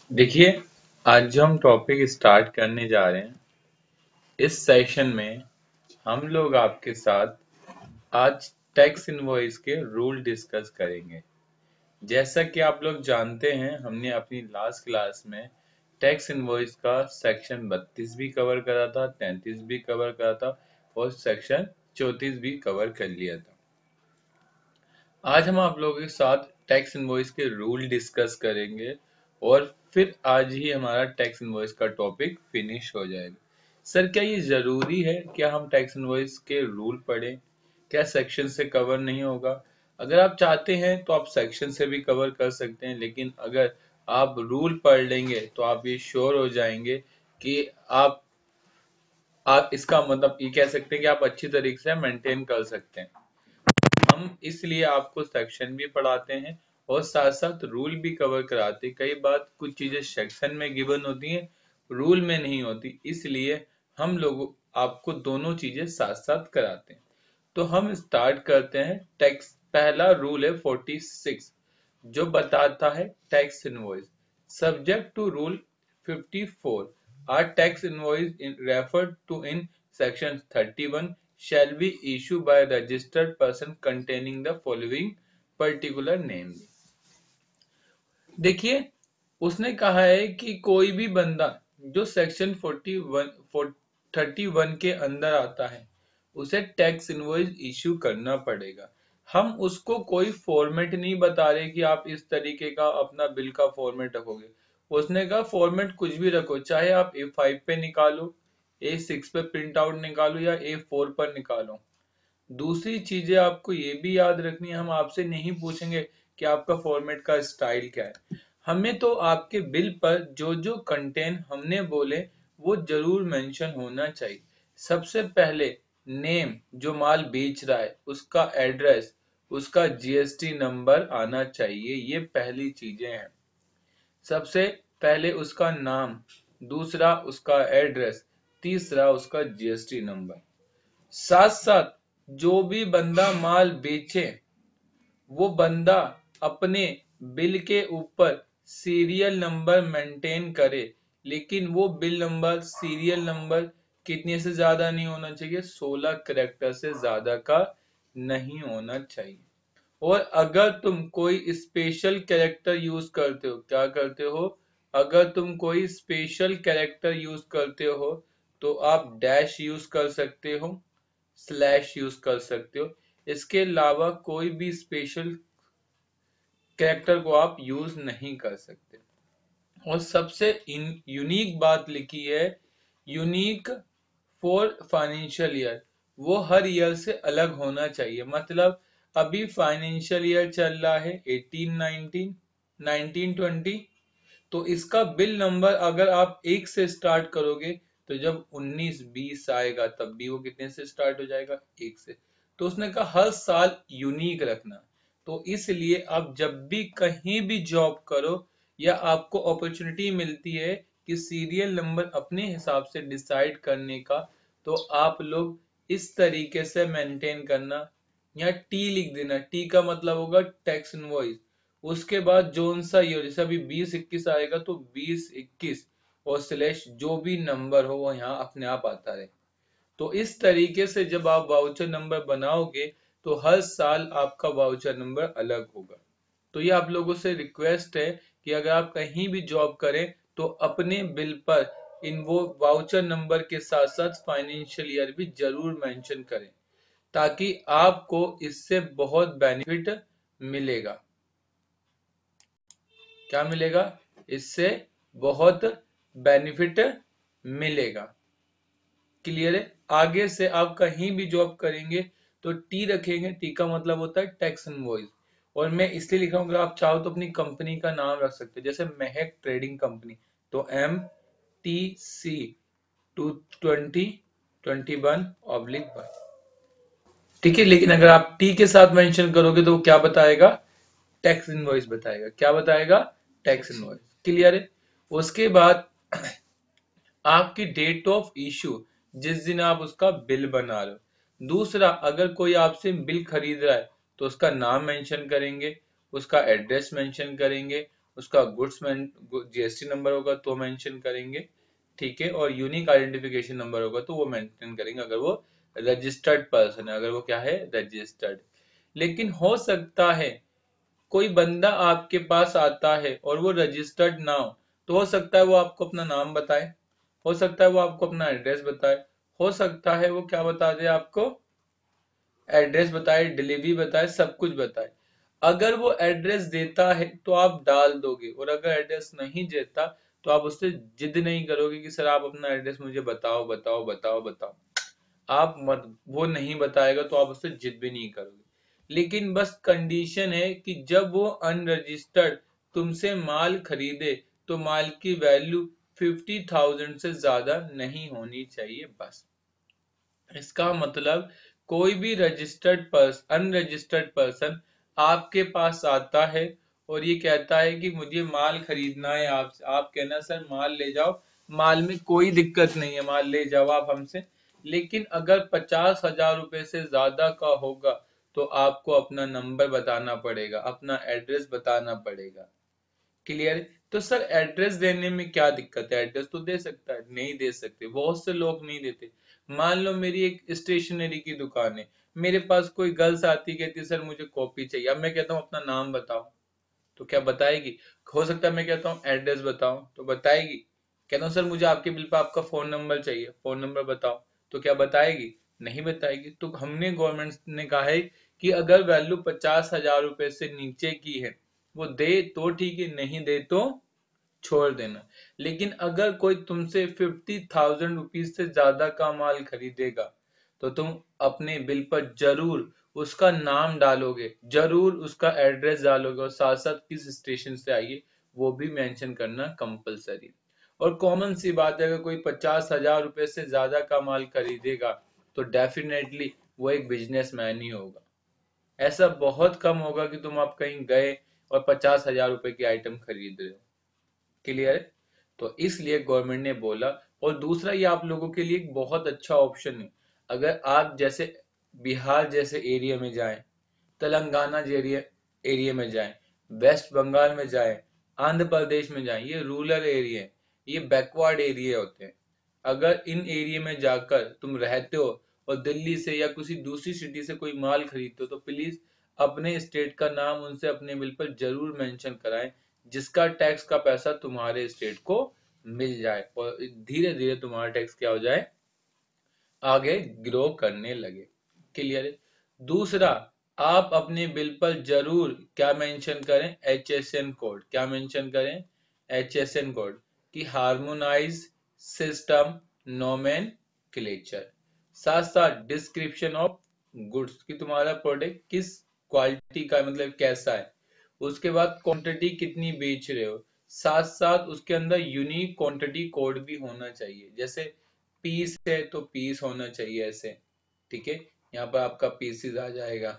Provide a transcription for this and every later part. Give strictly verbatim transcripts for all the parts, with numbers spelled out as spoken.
देखिए, आज जो हम टॉपिक स्टार्ट करने जा रहे हैं, इस सेशन में हम लोग आपके साथ आज टैक्स इनवॉइस के रूल डिस्कस करेंगे। जैसा कि आप लोग जानते हैं, हमने अपनी लास्ट क्लास में टैक्स इनवॉइस का सेक्शन बत्तीस भी कवर करा था, तैंतीस भी कवर करा था और सेक्शन चौंतीस भी कवर कर लिया था। आज हम आप लोगों के साथ टैक्स इनवॉइस के रूल डिस्कस करेंगे और फिर आज ही हमारा टैक्स इनवॉइस का टॉपिक फिनिश हो जाएगा। सर, क्या ये जरूरी है क्या हम टैक्स इनवॉइस के रूल पढ़ें? क्या सेक्शन से कवर नहीं होगा? अगर आप चाहते हैं तो आप सेक्शन से भी कवर कर सकते हैं, लेकिन अगर आप रूल पढ़ लेंगे तो आप ये श्योर हो जाएंगे कि आप आप इसका मतलब ये कह सकते हैं कि आप अच्छी तरीके से मेंटेन कर सकते हैं। हम इसलिए आपको सेक्शन भी पढ़ाते हैं और साथ साथ रूल भी कवर कराते हैं। कई बार कुछ चीजें सेक्शन में गिवन होती हैं, रूल में नहीं होती, इसलिए हम लोग आपको दोनों चीजें साथ साथ कराते हैं। तो हम स्टार्ट करते हैं। टैक्स पहला रूल है छियालीस, जो बताता है tax invoice subject to rule चौवन are tax invoice referred to in section thirty-one shall be issued by a registered person containing the following particular name। देखिए, उसने कहा है कि कोई भी बंदा जो सेक्शन इकतालीस इकतीस के अंदर आता है उसे टैक्स इनवॉइस इश्यू करना पड़ेगा। हम उसको कोई फॉर्मेट नहीं बता रहे कि आप इस तरीके का अपना बिल का फॉर्मेट रखोगे। उसने कहा फॉर्मेट कुछ भी रखो, चाहे आप ए फाइव पे निकालो, ए सिक्स पे प्रिंट आउट निकालो या ए फोर पर निकालो। दूसरी चीजें आपको ये भी याद रखनी है, हम आपसे नहीं पूछेंगे कि आपका फॉर्मेट का स्टाइल क्या है। हमें तो आपके बिल पर जो जो कंटेंट हमने बोले वो जरूर मेंशन होना चाहिए। सबसे पहले नेम, जो माल बेच रहा है उसका एड्रेस, उसका जीएसटी नंबर आना चाहिए। ये पहली चीजें हैं। सबसे पहले उसका नाम, दूसरा उसका एड्रेस, तीसरा उसका जीएसटी नंबर। साथ साथ जो भी बंदा माल बेचे वो बंदा अपने बिल के ऊपर सीरियल नंबर मेंटेन करे, लेकिन वो बिल नंबर सीरियल नंबर कितने से ज्यादा नहीं होना चाहिए, सोलह कैरेक्टर से ज्यादा का नहीं होना चाहिए। और अगर तुम कोई स्पेशल कैरेक्टर यूज करते हो, क्या करते हो, अगर तुम कोई स्पेशल कैरेक्टर यूज करते हो तो आप डैश यूज कर सकते हो, स्लैश यूज कर सकते हो। इसके अलावा कोई भी स्पेशल कैरेक्टर को आप यूज नहीं कर सकते। और सबसे यूनिक बात लिखी है, यूनिक फॉर फाइनेंशियल ईयर, वो हर ईयर से अलग होना चाहिए। मतलब अभी फाइनेंशियल ईयर चल रहा है अठारह उन्नीस, नाइनटीन ट्वेंटी, तो इसका बिल नंबर अगर आप एक से स्टार्ट करोगे तो जब उन्नीस बीस आएगा तब भी वो कितने से स्टार्ट हो जाएगा, एक से। तो उसने कहा हर साल यूनिक रखना। तो इसलिए आप जब भी कहीं भी जॉब करो या आपको अपॉर्चुनिटी मिलती है कि सीरियल नंबर अपने हिसाब से डिसाइड करने का, तो आप लोग इस तरीके से मेंटेन करना। यहाँ टी लिख देना, टी का मतलब होगा टैक्स इनवॉइस। उसके बाद जोन सा ईयर, जैसे अभी बीस इक्कीस आएगा तो बीस इक्कीस और स्लैश जो भी नंबर हो वो यहाँ अपने आप आता रहे। तो इस तरीके से जब आप वाउचर नंबर बनाओगे तो हर साल आपका वाउचर नंबर अलग होगा। तो ये आप लोगों से रिक्वेस्ट है कि अगर आप कहीं भी जॉब करें तो अपने बिल पर इन वो वाउचर नंबर के साथ साथ फाइनेंशियल ईयर भी जरूर मेंशन करें, ताकि आपको इससे बहुत बेनिफिट मिलेगा। क्या मिलेगा? इससे बहुत बेनिफिट मिलेगा। क्लियर है? आगे से आप कहीं भी जॉब करेंगे तो टी रखेंगे, टी का मतलब होता है टैक्स इनवॉइस। और मैं इसलिए लिख रहा हूँ, अगर आप चाहो तो अपनी कंपनी का नाम रख सकते हो, जैसे महक ट्रेडिंग कंपनी, तो M T C two twenty twenty one oblique one. ठीक है, लेकिन अगर आप टी के साथ मेंशन करोगे तो वो क्या बताएगा? टैक्स इनवॉइस बताएगा। क्या बताएगा? Tax invoice. क्लियर है? उसके बाद आपकी डेट ऑफ इश्यू, जिस दिन आप उसका बिल बना रहे हो। दूसरा, अगर कोई आपसे बिल खरीद रहा है तो उसका नाम मेंशन करेंगे, उसका एड्रेस मेंशन करेंगे, उसका गुड्स जीएसटी नंबर होगा तो मेंशन करेंगे, ठीक है, और यूनिक आइडेंटिफिकेशन नंबर होगा तो वो मेंशन करेंगे अगर वो रजिस्टर्ड पर्सन है, अगर वो क्या है रजिस्टर्ड। लेकिन हो सकता है कोई बंदा आपके पास आता है और वो रजिस्टर्ड ना हो, तो हो सकता है वो आपको अपना नाम बताए, हो सकता है वो आपको अपना एड्रेस बताए, हो सकता है वो क्या बता दे आपको, एड्रेस बताए, डिलीवरी बताए, सब कुछ बताए। अगर वो एड्रेस देता है तो आप डाल दोगे, और अगर एड्रेस नहीं देता तो आप उससे जिद नहीं करोगे कि सर आप अपना एड्रेस मुझे बताओ बताओ बताओ बताओ। आप मत, वो नहीं बताएगा तो आप उससे जिद भी नहीं करोगे। लेकिन बस कंडीशन है कि जब वो अनरजिस्टर्ड तुमसे माल खरीदे तो माल की वैल्यू फिफ्टी थाउजेंड से ज्यादा नहीं होनी चाहिए बस। इसका मतलब कोई भी रजिस्टर्ड पर्सन अनरजिस्टर्ड पर्सन आपके पास आता है और ये कहता है कि मुझे माल खरीदना है आपसे, आप कहना सर माल ले जाओ, माल में कोई दिक्कत नहीं है, माल ले जाओ आप हमसे, लेकिन अगर पचास हजार रुपए से ज्यादा का होगा तो आपको अपना नंबर बताना पड़ेगा, अपना एड्रेस बताना पड़ेगा। क्लियर है? तो सर एड्रेस देने में क्या दिक्कत है, एड्रेस तो दे सकता है, नहीं दे सकते, बहुत से लोग नहीं देते। मान लो मेरी एक स्टेशनरी की दुकान है, मेरे पास कोई गर्ल्स आती कहती सर मुझे कॉपी चाहिए, अब मैं कहता हूँ अपना नाम बताओ, तो क्या बताएगी? हो सकता है मैं कहता हूँ एड्रेस बताओ तो बताएगी। कहता हूँ सर मुझे आपके बिल पे आपका फोन नंबर चाहिए, फोन नंबर बताओ, तो क्या बताएगी? नहीं बताएगी। तो हमने गवर्नमेंट ने कहा है कि अगर वैल्यू पचास हजार रुपए से नीचे की है वो दे तो ठीक है, नहीं दे तो छोड़ देना। लेकिन अगर कोई तुमसे फिफ्टी थाउजेंड रुपीज से ज्यादा का माल खरीदेगा तो तुम अपने बिल पर जरूर उसका नाम डालोगे, जरूर उसका एड्रेस डालोगे, और साथ साथ किस स्टेशन से आइए वो भी मेंशन करना कंपलसरी। और कॉमन सी बात है अगर कोई पचास हजार रुपए से ज्यादा का माल खरीदेगा तो डेफिनेटली वो एक बिजनेसमैन ही होगा। ऐसा बहुत कम होगा कि तुम आप कहीं गए और पचास हजार रुपए की आइटम खरीद रहे हो। क्लियर है? तो इसलिए गवर्नमेंट ने बोला। और दूसरा ये आप लोगों के लिए एक बहुत अच्छा ऑप्शन है, अगर आप जैसे बिहार जैसे एरिया में जाएं, तेलंगाना एरिया एरिया में जाएं, वेस्ट बंगाल में जाएं, आंध्र प्रदेश में जाएं, ये रूरल एरिया है, ये बैकवर्ड एरिया होते हैं। अगर इन एरिया में जाकर तुम रहते हो और दिल्ली से या किसी दूसरी सिटी से कोई माल खरीदते हो तो प्लीज अपने स्टेट का नाम उनसे अपने बिल पर जरूर मेंशन कराएं, जिसका टैक्स का पैसा तुम्हारे स्टेट को मिल जाए और धीरे धीरे तुम्हारा टैक्स क्या हो जाए, आगे ग्रो करने लगे। क्लियर है? दूसरा, आप अपने बिल पर जरूर क्या मेंशन करें, एच एस एन कोड। क्या मेंशन करें? एच एस एन कोड की हार्मोनाइज सिस्टम नोमेनक्लेचर। साथ साथ डिस्क्रिप्शन ऑफ गुड्स कि तुम्हारा प्रोडक्ट किस क्वालिटी का, मतलब कैसा है, उसके बाद क्वांटिटी कितनी बेच रहे हो, साथ साथ उसके अंदर यूनिक क्वांटिटी कोड भी होना चाहिए। जैसे पीस है तो पीस होना चाहिए ऐसे, ठीक है, यहाँ पर आपका पीसीज आ जाएगा,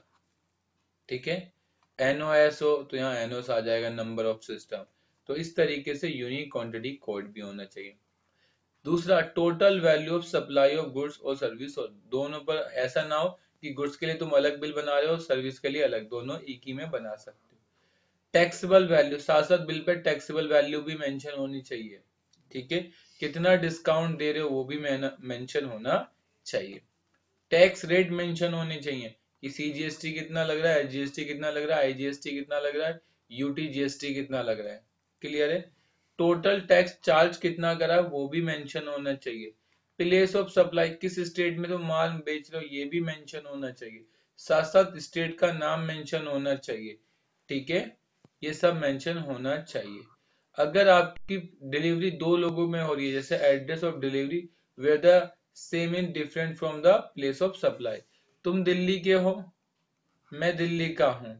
ठीक है। एनओएस हो तो यहाँ एनओएस आ जाएगा, नंबर ऑफ सिस्टम। तो इस तरीके से यूनिक क्वांटिटी कोड भी होना चाहिए। दूसरा, total value of supply of goods और सर्विस हो, दोनों पर ऐसा ना हो कि गुड्स के लिए तुम अलग बिल बना रहे हो, सर्विस के लिए अलग, दोनों एक ही में बना सकते हो। टैक्सेबल वैल्यू, साथ साथ बिल पे टैक्सेबल वैल्यू भी मेंशन होनी चाहिए, ठीक है, कितना डिस्काउंट दे रहे हो वो भी मेंशन होना चाहिए। टैक्स रेट मेंशन होने चाहिए कि सीजीएसटी कितना लग रहा है, जीएसटी कितना लग रहा है, आईजीएसटी कितना लग रहा है, यूटी जीएसटी कितना लग रहा है। क्लियर है? टोटल टैक्स चार्ज कितना करा है वो भी मेंशन होना चाहिए। प्लेस ऑफ सप्लाई, किस स्टेट में तुम माल बेच रहे हो ये भी मेंशन होना चाहिए। साथ साथ स्टेट का नाम मेंशन होना चाहिए, ठीक है, ये सब मेंशन होना चाहिए। अगर आपकी डिलीवरी दो लोगों में हो रही है, जैसे address of delivery where the same in different from the place of supply, तुम दिल्ली के हो, मैं दिल्ली का हूं,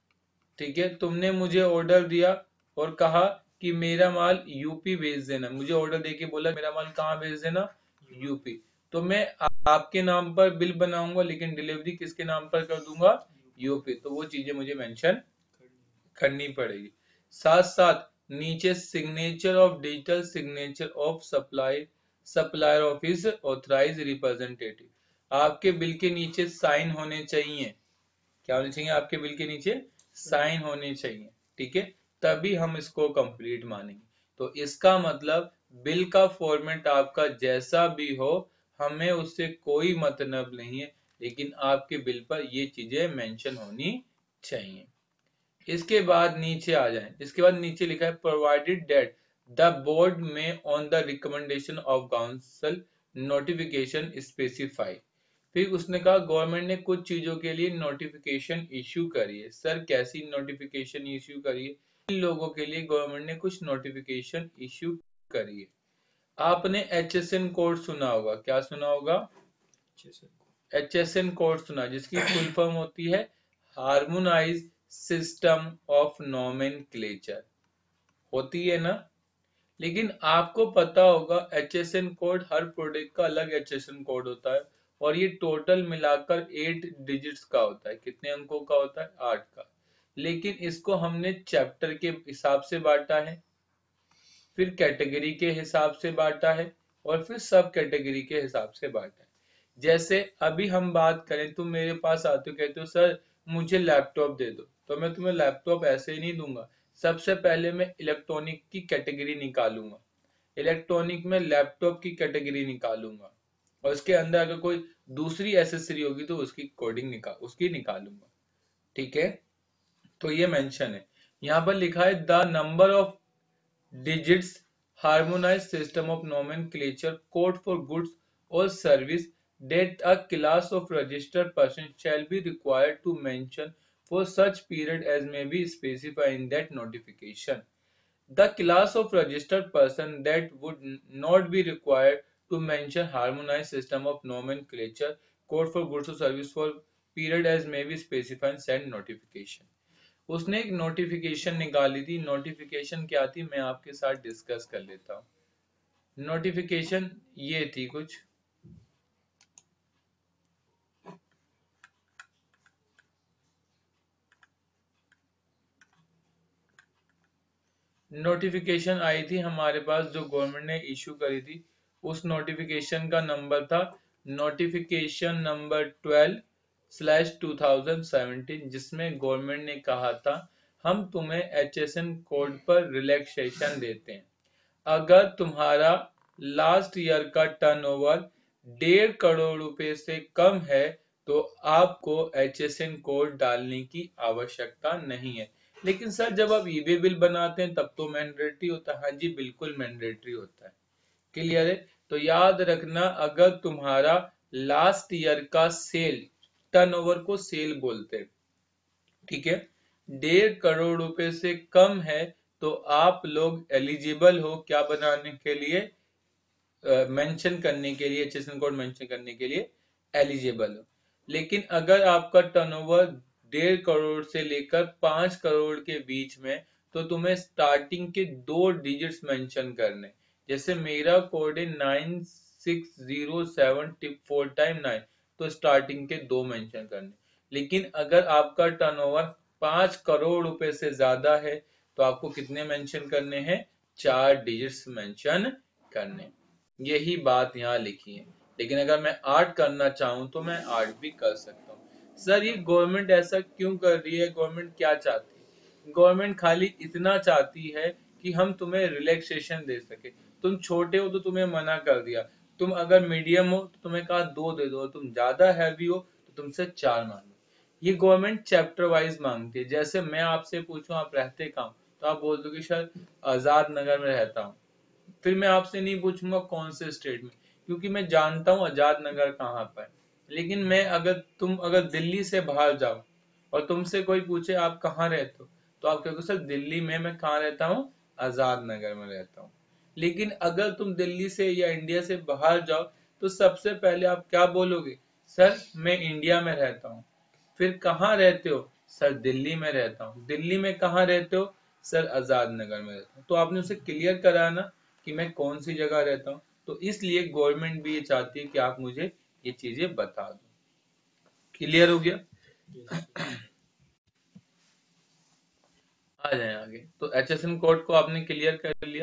ठीक है, तुमने मुझे ऑर्डर दिया और कहा कि मेरा माल यूपी भेज देना, मुझे ऑर्डर देके बोला मेरा माल कहाँ भेज देना, यूपी, तो मैं आपके नाम पर बिल बनाऊंगा लेकिन डिलीवरी किसके नाम पर कर दूंगा, यूपी, तो वो चीजें मुझे मेंशन करनी पड़ेगी। साथ साथ नीचे signature of digital signature of supply supplier of his authorize representative, आपके बिल के नीचे साइन होने चाहिए। क्या होने चाहिए? आपके बिल के नीचे साइन होने चाहिए, ठीक है, तभी हम इसको कंप्लीट मानेंगे। तो इसका मतलब बिल का फॉर्मेट आपका जैसा भी हो, हमें उससे कोई मतलब नहीं है, लेकिन आपके बिल पर ये चीजें मेंशन होनी चाहिए। इसके बाद नीचे आ जाएं। इसके बाद नीचे लिखा है provided that the board may on the recommendation of council notification specify. फिर उसने कहा गवर्नमेंट ने कुछ चीजों के लिए नोटिफिकेशन इश्यू करी है। सर कैसी नोटिफिकेशन इश्यू करी है? इन लोगों के लिए गवर्नमेंट ने कुछ नोटिफिकेशन इश्यू करी है। आपने एच एस एन कोड सुना होगा। क्या सुना होगा? एच एस एन कोड सुना, जिसकी फुल फॉर्म होती है हार्मोनाइज सिस्टम ऑफ नोमेनक्लेचर, होती है ना। लेकिन आपको पता होगा एच एस एन कोड, हर प्रोडक्ट का अलग एच एस एन कोड होता है, और ये टोटल मिलाकर एट डिजिट्स का होता है। कितने अंकों का होता है? आठ का। लेकिन इसको हमने चैप्टर के हिसाब से बांटा है, फिर कैटेगरी के हिसाब से बांटा है, और फिर सब कैटेगरी के हिसाब से बांटा है। जैसे अभी हम बात करें, तुम मेरे पास आते हो, कहते हो सर मुझे लैपटॉप दे दो, तो मैं तुम्हें लैपटॉप ऐसे ही नहीं दूंगा। सबसे पहले मैं इलेक्ट्रॉनिक की कैटेगरी निकालूंगा, इलेक्ट्रॉनिक में लैपटॉप की कैटेगरी निकालूंगा, और उसके अंदर अगर कोई दूसरी एसेसरी होगी तो उसकी कोडिंग निकाल उसकी निकालूंगा। ठीक है, तो ये मेंशन है। यहाँ पर लिखा है the number of digits harmonized system of nomenclature code for goods or service that a class of registered person shall be required to mention for such period as may be specified in that notification. The class of registered person that would not be required to mention harmonized system of nomenclature code for goods or service for period as may be specified in said notification. उसने एक notification निकाली थी। Notification क्या थी, मैं आपके साथ discuss कर लेता हूँ। नोटिफिकेशन ये थी कुछ, नोटिफिकेशन आई थी हमारे पास जो गवर्नमेंट ने इशू करी थी। उस नोटिफिकेशन का नंबर था notification number twelve slash two thousand seventeen, जिसमें गवर्नमेंट ने कहा था हम तुम्हें एच एस एन कोड पर रिलैक्सेशन देते हैं अगर तुम्हारा लास्ट ईयर का टर्नओवर डेढ़ करोड़ रुपए से कम है, तो आपको एच एस एन कोड डालने की आवश्यकता नहीं है। लेकिन सर जब आप ई बे बिल बनाते हैं तब तो मैंडेटरी होता है। हाँ जी, बिल्कुल मैंडेटरी होता है। क्लियर है? तो याद रखना, अगर तुम्हारा लास्ट ईयर का सेल, टर्नओवर को सेल बोलते हैं, ठीक है, डेढ़ करोड़ रुपए से कम है, तो आप लोग एलिजिबल हो क्या बनाने के लिए, मेंशन uh, करने के लिए, H S N code mention करने के लिए एलिजिबल हो। लेकिन अगर आपका टर्नओवर डेढ़ करोड़ से लेकर पांच करोड़ के बीच में, तो तुम्हें स्टार्टिंग के दो डिजिट्स मेंशन करने। जैसे मेरा कोड है nine six zero seven four time nine, तो स्टार्टिंग के दो मेंशन करने। लेकिन अगर आपका टर्नओवर पांच करोड़ रुपए से ज्यादा है, तो आपको कितने मेंशन करने हैं? चार डिजिट्स मेंशन करने। यही बात यहाँ लिखी है। लेकिन अगर मैं आठ करना चाहूं तो मैं आठ भी कर सकता हूँ। सर ये गवर्नमेंट ऐसा क्यों कर रही है? गवर्नमेंट क्या चाहती है? गवर्नमेंट खाली इतना चाहती है कि हम तुम्हें रिलैक्सेशन दे सके। तुम छोटे हो तो तुम्हें मना कर दिया, तुम अगर मीडियम हो तो तुम्हें कहा दो दे दो, तुम ज्यादा हैवी हो तो तुमसे चार मांगो। ये गवर्नमेंट चैप्टर वाइज मांगती है। जैसे मैं आपसे पूछूं आप रहते कहाँ, तो आप बोल दो कि सर आजाद नगर में रहता हूँ। फिर मैं आपसे नहीं पूछूंगा कौन से स्टेट में, क्योंकि मैं जानता हूँ आजाद नगर कहाँ पर। लेकिन मैं अगर तुम अगर दिल्ली से बाहर जाओ और तुमसे कोई पूछे आप कहाँ रहते हो, तो आप कहोगे सर दिल्ली में। मैं कहाँ रहता हूँ? आजाद नगर में रहता हूँ। लेकिन अगर तुम दिल्ली से या इंडिया से बाहर जाओ, तो सबसे पहले आप क्या बोलोगे? सर मैं इंडिया में रहता हूँ। फिर कहाँ रहते हो? सर दिल्ली में रहता हूँ। दिल्ली में कहाँ रहते हो? सर आजाद नगर में रहता हूँ। तो आपने उसे क्लियर कराना कि मैं कौन सी जगह रहता हूँ। तो इसलिए गवर्नमेंट भी ये चाहती है कि आप मुझे ये चीजें बता दो। क्लियर हो गया? आ जाए आगे। तो एच एस एन कोड को आपने क्लियर कर लिया।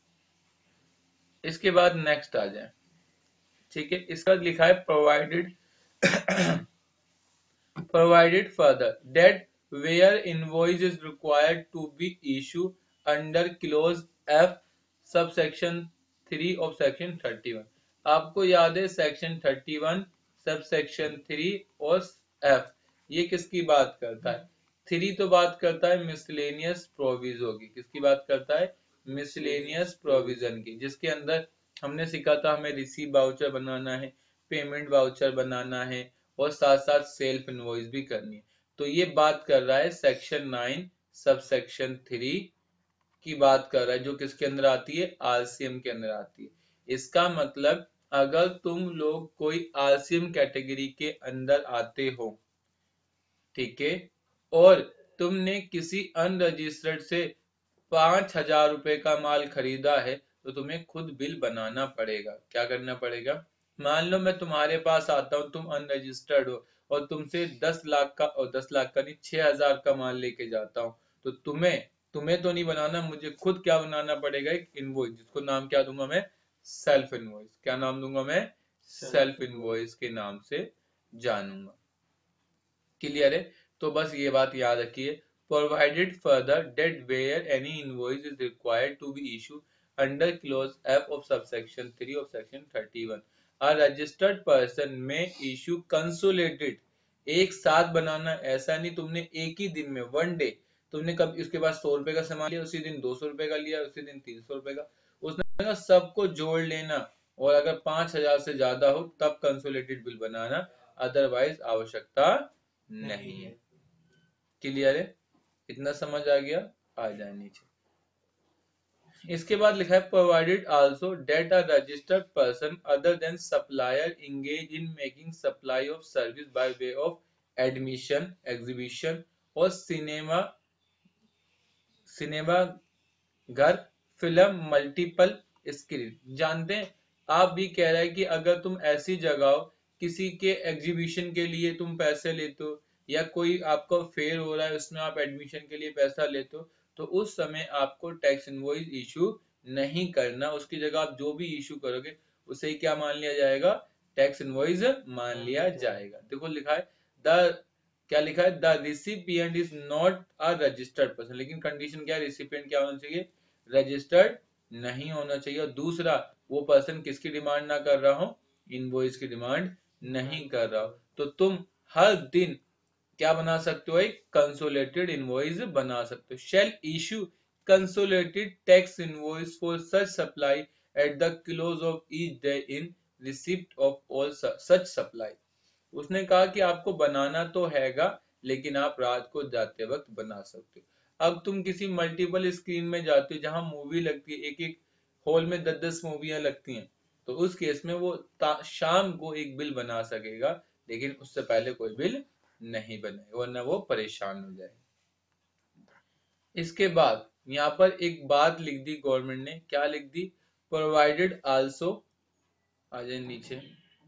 इसके बाद नेक्स्ट आ जाए। ठीक है, इसका लिखा है provided provided further that where invoice is required to be issued under clause F subsection three of section thirty one. आपको याद है section thirty one subsection three और F ये किसकी बात करता है? थ्री तो बात करता है मिसलेनियस प्रोविजन की। किसकी बात करता है? मिसलेनियस प्रोविजन की, जिसके अंदर हमने सीखा था हमें रिसीव वाउचर बनाना है, पेमेंट वाउचर बनाना है और साथ साथ सेल्फ इनवॉइस भी करनी है। तो ये बात कर रहा है section nine subsection three की बात कर रहा है, जो किसके अंदर आती है? आरसीएम के अंदर आती है। इसका मतलब अगर तुम लोग कोई आरसीएम कैटेगरी के अंदर आते हो, ठीक है, और तुमने किसी अनरजिस्टर्ड से पांच हजार रुपए का माल खरीदा है, तो तुम्हें खुद बिल बनाना पड़ेगा। क्या करना पड़ेगा? मान लो मैं तुम्हारे पास आता हूँ, तुम अनरजिस्टर्ड हो और तुमसे दस लाख का और दस लाख का नहीं छह हजार का माल लेके जाता हूँ, तो तुम्हें तुम्हें तो नहीं बनाना, मुझे खुद क्या बनाना पड़ेगा? एक इनवॉइस, जिसको नाम क्या दूंगा मैं? Self invoice. क्या नाम दूंगा मैं? सेल्फ इनवॉइस के नाम से जानूंगा। क्लियर है? तो बस ये बात याद रखिए। Provided further that where any invoice is required to be issue under clause F of subsection three of section thirty one. A registered person may issue consolidated, एक साथ बनाना, ऐसा नहीं तुमने एक ही दिन में वन डे तुमने कब इसके पास सौ रुपए का सामान लिया, उसी दिन दो सौ रुपए का लिया, उसी दिन तीन सौ रुपए का, उसने सबको जोड़ लेना, और अगर पांच हजार से ज्यादा हो तब कंसोलिडेटेड बिल बनाना, अदरवाइज आवश्यकता नहीं है। क्लियर है? इतना समझ आ गया? आ जाए नीचे। इसके बाद लिखा है provided also that a registered person other than supplier engage in making supply of service by way of admission, exhibition और सिनेमा सिनेमा घर, फिल्म, मल्टीपल स्क्रीन। जानते हैं आप भी कह रहे हैं कि अगर तुम ऐसी जगह हो, किसी के एग्जीबिशन के लिए तुम पैसे लेते हो, या कोई आपका फेयर हो रहा है उसमें आप एडमिशन के लिए पैसा लेते हो, तो उस समय आपको टैक्स इनवॉइस इशू नहीं करना। उसकी जगह आप जो भी इशू करोगे उसे क्या मान लिया जाएगा? टैक्स इनवॉइस मान लिया जाएगा। देखो लिखा है द क्या लिखा है? The recipient is not a registered person. लेकिन कंडीशन क्या है? रिसिपिएंट क्या होना चाहिए? रजिस्टर्ड नहीं होना चाहिए। और दूसरा, वो पर्सन किसकी डिमांड ना कर रहा हो? इनवॉइस की डिमांड नहीं कर रहा हो। तो तुम हर दिन क्या बना सकते हो? एक कंसोलिडेटेड इनवॉइस बना सकते हो। Shall issue consolidated tax invoice for such supply at the close of each day in receipt of all such supply. उसने कहा कि आपको बनाना तो हैगा, लेकिन आप रात को जाते वक्त बना सकते हो। अब तुम किसी मल्टीपल स्क्रीन में जाते हो जहां मूवी लगती है, एक एक हॉल में दस दस मूवियां लगती हैं, तो उस केस में वो शाम को एक बिल बना सकेगा, लेकिन उससे पहले कोई बिल नहीं बनेगा, वरना वो परेशान हो जाए। इसके बाद यहाँ पर एक बात लिख दी गवर्नमेंट ने। क्या लिख दी? प्रोवाइडेड आल्सो, आ जाए नीचे,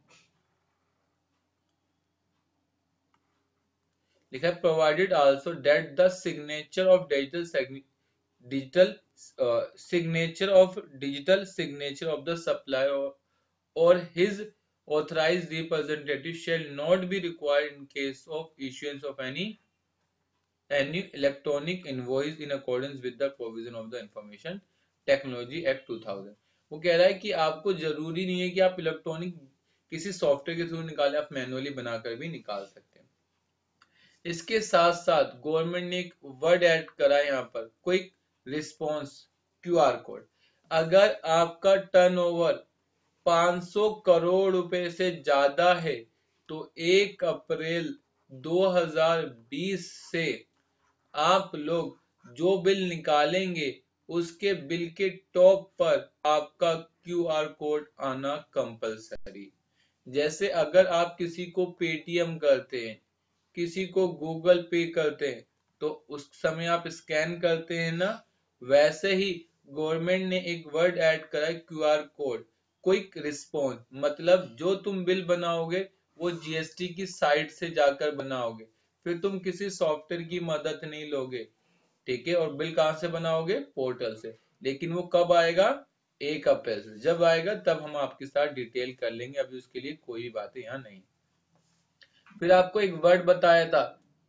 लिखा है provided also that the signature of digital digital signature of digital signature of the supplier और his authorized representative shall not be required in case of issuance of any any electronic invoice in accordance with the provision of the Information Technology Act two thousand. वो कह रहा है कि आपको जरूरी नहीं है कि आप इलेक्ट्रॉनिक किसी सॉफ्टवेयर के थ्रू निकालें, आप मैनुअली बनाकर भी निकाल सकते हैं। इसके साथ साथ गवर्नमेंट ने एक वर्ड ऐड करा है यहाँ पर, क्विक रिस्पॉन्स क्यूआर कोड। अगर आपका टर्नओवर पाँच सौ करोड़ रुपए से ज्यादा है, तो एक अप्रैल दो हज़ार बीस से आप लोग जो बिल निकालेंगे उसके बिल के टॉप पर आपका क्यूआर कोड आना कंपलसरी। जैसे अगर आप किसी को पेटीएम करते हैं, किसी को गूगल पे करते हैं, तो उस समय आप स्कैन करते हैं ना, वैसे ही गवर्नमेंट ने एक वर्ड ऐड करा है क्यूआर कोड, क्विक रिस्पॉन्स। मतलब जो तुम बिल बनाओगे वो जीएसटी की साइट से जाकर बनाओगे, फिर तुम किसी सॉफ्टवेयर की मदद नहीं लोगे, ठीक है। और बिल कहां से बनाओगे? पोर्टल से। लेकिन वो कब आएगा? एक अप्रैल से। जब आएगा तब हम आपके साथ डिटेल कर लेंगे, अभी उसके लिए कोई बात यहाँ नहीं। फिर आपको एक वर्ड बताया था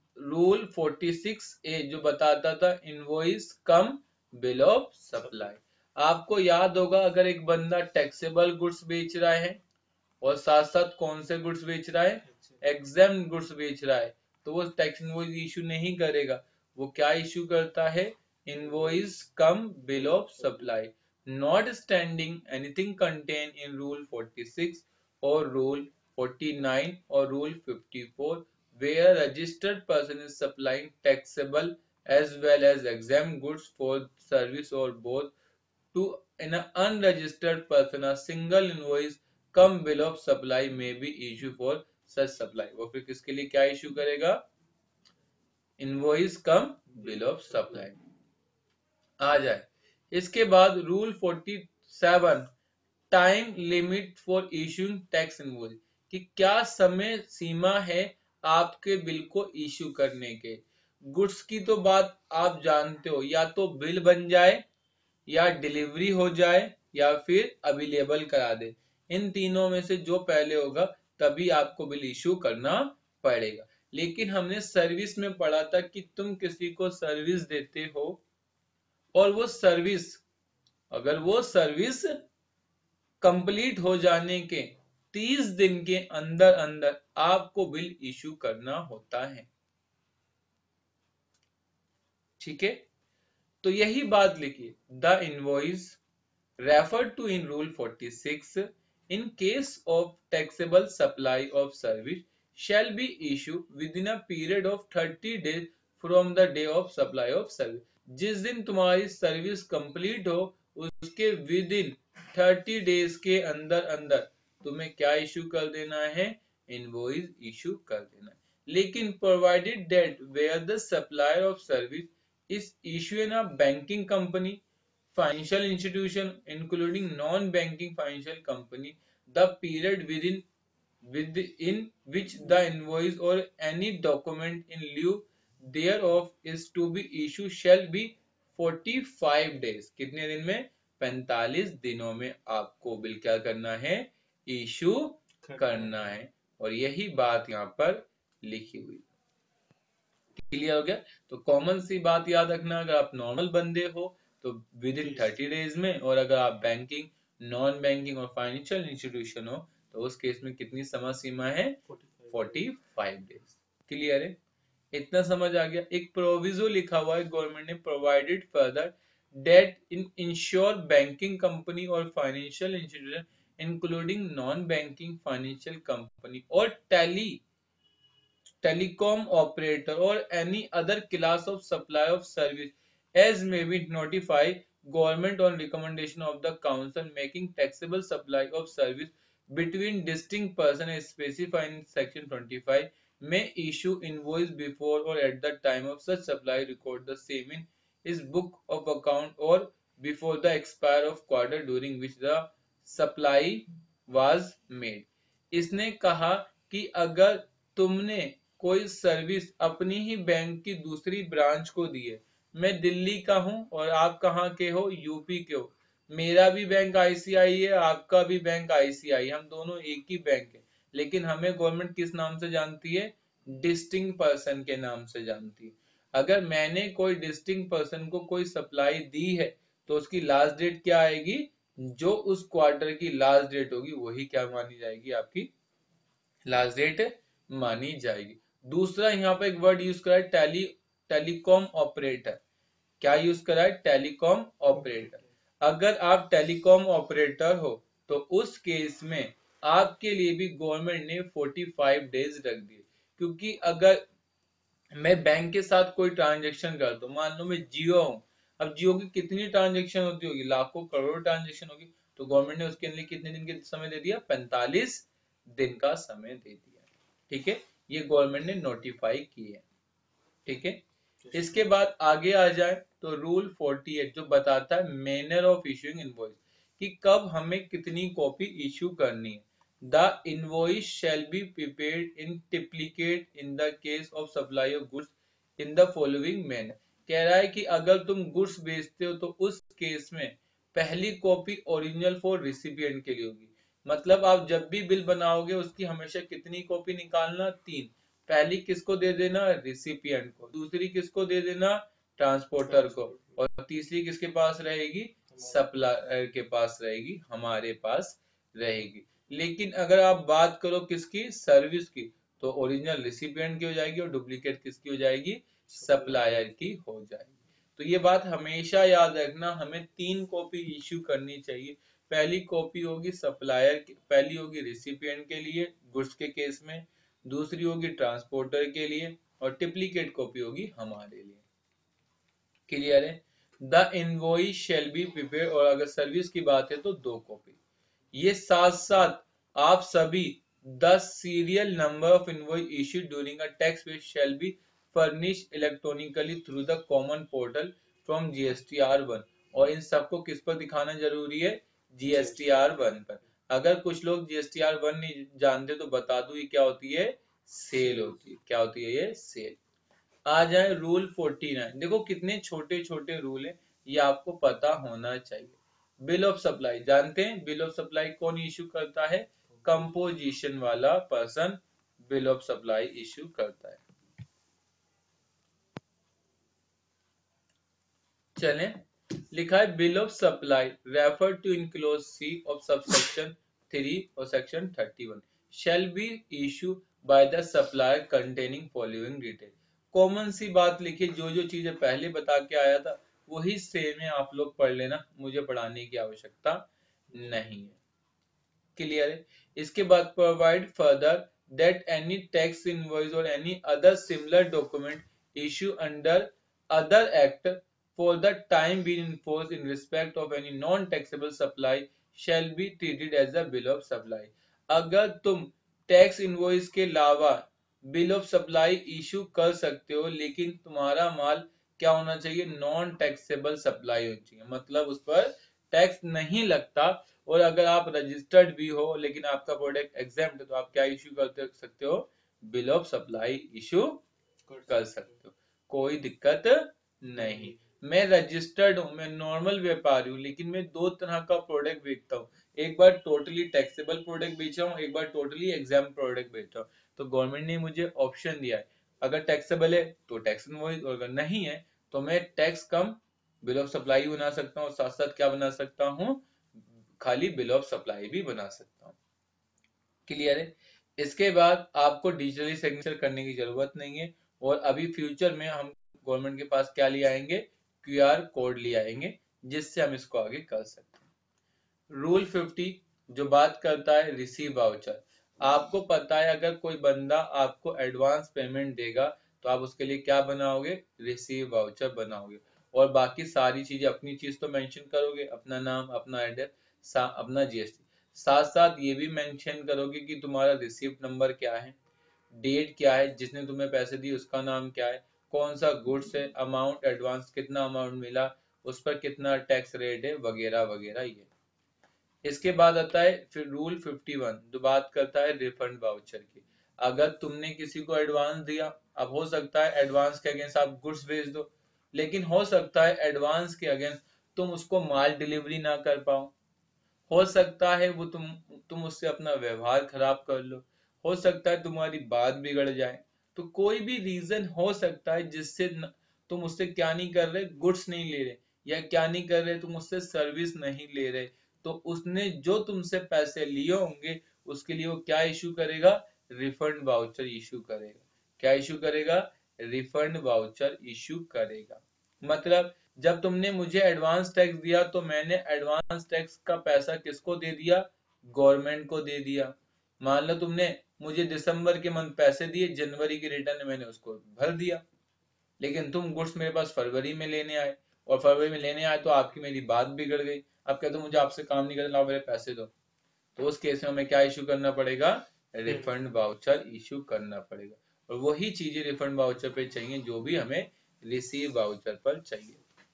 रूल फोर्टी सिक्स ए जो बताता था invoice cum bill of supply. आपको याद होगा अगर एक बंदा टैक्सेबल गुड्स बेच रहा है और साथ साथ कौन से गुड्स बेच रहा है, एग्जेम्प्ट गुड्स बेच रहा है, तो वो टैक्स इनवॉइस इशू नहीं करेगा। वो क्या इशू करता है, invoice cum bill of supply, not standing anything contain in rule forty six और रूल फोर्टी नाइन और rule fifty four where a registered person is supplying taxable as well as exempt goods for service or both to an unregistered person a single invoice cum bill of supply may be issued for such supply। वो फिर किसके लिए क्या issue करेगा, invoice cum bill of supply आ जाए। इसके बाद rule forty seven time limit for issuing tax invoice, कि क्या समय सीमा है आपके बिल को इशू करने के। गुड्स की तो बात आप जानते हो, या तो बिल बन जाए या डिलीवरी हो जाए या फिर अवेलेबल करा दे, इन तीनों में से जो पहले होगा तभी आपको बिल इशू करना पड़ेगा। लेकिन हमने सर्विस में पढ़ा था कि तुम किसी को सर्विस देते हो और वो सर्विस, अगर वो सर्विस कंप्लीट हो जाने के तीस दिन के अंदर अंदर आपको बिल इशू करना होता है। ठीक है, तो यही बात लिखिए, the invoice referred to in rule forty six in case of taxable supply of service shall be issued within a period of thirty days from the day of supply of service। जिस दिन तुम्हारी service complete हो उसके with in thirty days के अंदर अंदर तुम्हें क्या इशू कर देना है, इनवॉइस इशू कर देना है। लेकिन provided that where the supplier of service is issue in a banking company, financial institution including non-banking financial company, the period within within which the invoice or any document in lieu thereof is to be issued shall be forty five days। कितने दिन में, पैंतालीस दिनों में आपको bill क्या करना है, इशू करना है। और यही बात यहाँ पर लिखी हुई। क्लियर हो गया। तो कॉमन सी बात याद रखना, अगर आप नॉर्मल बंदे हो तो विद इन थर्टी डेज में, और अगर आप बैंकिंग, नॉन बैंकिंग और फाइनेंशियल इंस्टीट्यूशन हो तो उस केस में कितनी समय सीमा है, फोर्टी फाइव डेज। क्लियर है, इतना समझ आ गया। एक प्रोविजो लिखा हुआ है गवर्नमेंट ने, provided further that in insure banking company और financial institution including non banking financial company और tele telecom operator or any other class of supply of service as may be notified government on recommendation of the council making taxable supply of service between distinct person as specified in section twenty-five may issue invoice before or at the time of such supply, record the same in his book of account or before the expire of quarter during which the supply was made। इसने कहा कि अगर तुमने कोई service अपनी ही bank की दूसरी branch को दी है, मैं दिल्ली का हूं और आप कहां के हो, यूपी के हो, मेरा भी बैंक आईसीआई है, आपका भी बैंक आईसीआई, हम दोनों एक ही बैंक है, लेकिन हमें गवर्नमेंट किस नाम से जानती है, डिस्टिंक्ट पर्सन के नाम से जानती है। अगर मैंने कोई डिस्टिंक्ट पर्सन को कोई सप्लाई दी है तो उसकी लास्ट डेट क्या आएगी, जो उस क्वार्टर की लास्ट डेट होगी वही क्या मानी जाएगी, आपकी लास्ट डेट मानी जाएगी। दूसरा यहाँ पे एक वर्ड यूज करा है, टेली टेलीकॉम ऑपरेटर। क्या यूज करा है, टेलीकॉम ऑपरेटर। अगर आप टेलीकॉम ऑपरेटर हो तो उस केस में आपके लिए भी गवर्नमेंट ने फोर्टी फाइव डेज रख दिए, क्योंकि अगर मैं बैंक के साथ कोई ट्रांजेक्शन करता हूँ, मान लो मैं जियो हूँ, अब जियो की कितनी ट्रांजेक्शन होती होगी, लाखों करोड़ ट्रांजेक्शन होगी, तो गवर्नमेंट ने उसके लिए कितने दिन के समय दे दिया, पैंतालीस दिन का समय दे दिया। ठीक है, ये गवर्नमेंट ने नोटिफाई की है। ठीक है, इसके बाद आगे आ जाए तो रूल फोर्टी एट जो बताता है मैनर ऑफ इशूइंग इनवॉइस, कि कब हमें कितनी कॉपी इशू करनी है। The invoice shall be prepared in triplicate in the case of supply of goods in the following manner. कह रहा है कि अगर तुम गुड्स बेचते हो तो उस केस में पहली कॉपी ओरिजिनल फॉर रिसिपिएंट के लिए होगी। मतलब आप जब भी बिल बनाओगे उसकी हमेशा कितनी कॉपी निकालना, तीन। पहली किसको दे देना, रिसिपिएंट को, दूसरी किसको दे देना, ट्रांसपोर्टर को, और तीसरी किसके पास रहेगी, सप्लायर के पास रहेगी, हमारे पास रहेगी। लेकिन अगर आप बात करो किसकी, सर्विस की, तो ओरिजिनल रिसिपिएंट की हो जाएगी और डुप्लीकेट किसकी हो जाएगी, सप्लायर की हो जाएगी। तो ये बात हमेशा याद रखना, हमें तीन कॉपी इश्यू करनी चाहिए। पहली कॉपी होगी सप्लायर की, पहली होगी रिसिपिएंट के लिए गुड्स के केस में, दूसरी होगी ट्रांसपोर्टर के लिए, और डुप्लीकेट कॉपी होगी हमारे लिए। क्लियर है? The invoice shall be prepare, और अगर सर्विस की बात है तो दो कॉपी। ये साथ साथ आप सभी the serial number of invoice issued during a tax which shall be furnished electronically through the common portal from GSTR one, और इन सबको किस पर दिखाना जरूरी है, जीएसटीआर वन पर। अगर कुछ लोग जीएसटीआर वन नहीं जानते तो बता दूं, ये क्या होती है, सेल होती है। क्या होती है ये, सेल। आ जाए रूल फोर्टी नाइन, देखो कितने छोटे छोटे रूल है, ये आपको पता होना चाहिए। बिल ऑफ सप्लाई जानते हैं, बिल ऑफ सप्लाई कौन इश्यू करता है, कंपोजिशन वाला person bill of supply issue करता है। चलें, लिखा है bill of supply refer to in clause C of subsection three और section thirty one shall be issue by the supplier containing following detail. Common सी बात लिखी, जो जो चीजें पहले बता के आया था वही सेम है, आप लोग पढ़ लेना, मुझे पढ़ाने की आवश्यकता नहीं है। क्लियर है? इसके बाद provide further that any tax invoice और any other similar document issue under other act for the time being enforced in respect of any non-taxable supply shall be treated as a bill of supply। अगर तुम tax invoice के अलावा bill of supply issue कर सकते हो, लेकिन तुम्हारा माल क्या होना चाहिए, नॉन टैक्सेबल सप्लाई होनी चाहिए, मतलब उस पर टैक्स नहीं लगता, और अगर आप रजिस्टर्ड भी हो लेकिन आपका प्रोडक्ट एग्जेम्प्ट है तो आप क्या इशू कर सकते हो, बिल ऑफ सप्लाई इशू कर सकते हो, कोई दिक्कत नहीं। मैं रजिस्टर्ड हूँ, मैं नॉर्मल व्यापारी हूँ, लेकिन मैं दो तरह का प्रोडक्ट बेचता हूँ, एक बार टोटली टैक्सेबल प्रोडक्ट बेच रहा हूँ, एक बार टोटली एग्जाम प्रोडक्ट बेच रहा हूँ। तो गवर्नमेंट ने मुझे ऑप्शन दिया है, अगर टैक्सेबल है तो टैक्स इनवॉइस, और अगर नहीं है तो मैं tax cum bill of supply बना सकता हूँ, साथ साथ क्या बना सकता हूँ, खाली बिल ऑफ सप्लाई भी बना सकता हूँ। क्लियर है? इसके बाद आपको डिजिटली सिग्नेचर करने की जरूरत नहीं है, और अभी फ्यूचर में हम गवर्नमेंट के पास क्या ले आएंगे, क्यूआर कोड ले आएंगे, जिससे हम इसको आगे कर सकते हैं। रूल फिफ्टी जो बात करता है रिसीव वाउचर। आपको पता है अगर कोई बंदा आपको एडवांस पेमेंट देगा तो आप उसके लिए क्या बनाओगे, रिसीव वाउचर बनाओगे, और बाकी सारी चीजें अपनी चीज तो मेंशन करोगे, अपना नाम, अपना एड्रेस, अपना जीएसटी, साथ साथ ये भी मेंशन करोगे कि तुम्हारा रिसीप्ट नंबर क्या है, डेट क्या है, जिसने तुम्हें पैसे दिए उसका नाम क्या है, कौन सा गुड्स है, अमाउंट एडवांस कितना अमाउंट मिला, उस पर कितना टैक्स रेट है, वगैरह वगैरह। ये इसके बाद आता है फिर रूल फिफ्टी वन जो बात करता है रिफंड वाउचर की। अगर तुमने किसी को एडवांस दिया, अब हो सकता है एडवांस के अगेंस्ट आप गुड्स भेज दो, लेकिन हो सकता है एडवांस के अगेंस्ट तुम उसको माल डिलीवरी ना कर पाओ, हो सकता है वो तुम तुम उससे अपना व्यवहार खराब कर लो, हो सकता है तुम्हारी बात बिगड़ जाए, तो कोई भी रीजन हो सकता है जिससे तुम उससे क्या नहीं कर रहे, गुड्स नहीं ले रहे, या क्या नहीं कर रहे, तुम उससे सर्विस नहीं ले रहे, तो उसने जो तुमसे पैसे लिए होंगे उसके लिए वो क्या इशू करेगा, रिफंड वाउचर इशू करेगा। क्या इशू करेगा, रिफंड वाउचर इशू करेगा। मतलब जब तुमने मुझे एडवांस टैक्स दिया तो मैंने एडवांस टैक्स का पैसा किसको दे दिया, गवर्नमेंट को दे दिया। मान लो तुमने मुझे दिसंबर के मंथ पैसे दिए, जनवरी की रिटर्न मैंने उसको भर दिया, लेकिन तुम गुड्स मेरे पास फरवरी में लेने आए, और फरवरी में लेने आए तो आपकी मेरी बात बिगड़ गई, अब कहते हो मुझे आपसे काम नहीं करना, लाओ मेरे पैसे दो, तो उस केस में हमें क्या इशू करना पड़ेगा, रिफंड वाउचर इशू करना पड़ेगा। और वही चीजें रिफंड वाउचर पे चाहिए जो भी हमें रिसीव वाउचर पर चाहिए।